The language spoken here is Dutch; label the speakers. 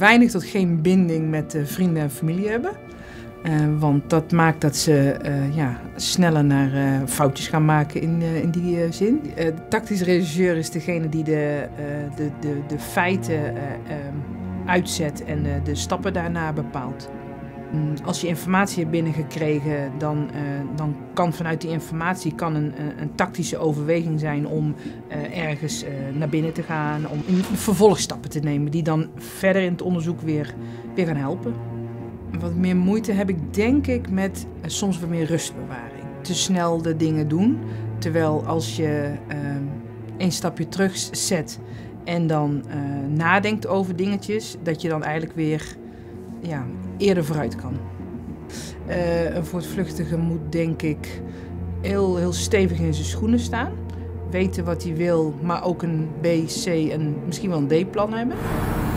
Speaker 1: weinig tot geen binding met vrienden en familie hebben. Want dat maakt dat ze sneller naar foutjes gaan maken in die zin. De tactisch regisseur is degene die de feiten uitzet en de stappen daarna bepaalt. Als je informatie hebt binnengekregen, dan kan vanuit die informatie een tactische overweging zijn om ergens naar binnen te gaan, om vervolgstappen te nemen die dan verder in het onderzoek weer gaan helpen. Wat meer moeite heb ik denk ik met soms wat meer rustbewaring. Te snel de dingen doen, terwijl als je een stapje terug zet en dan nadenkt over dingetjes, dat je dan eigenlijk weer eerder vooruit kan. Een voortvluchtige moet denk ik heel stevig in zijn schoenen staan. Weten wat hij wil, maar ook een B, C en misschien wel een D-plan hebben.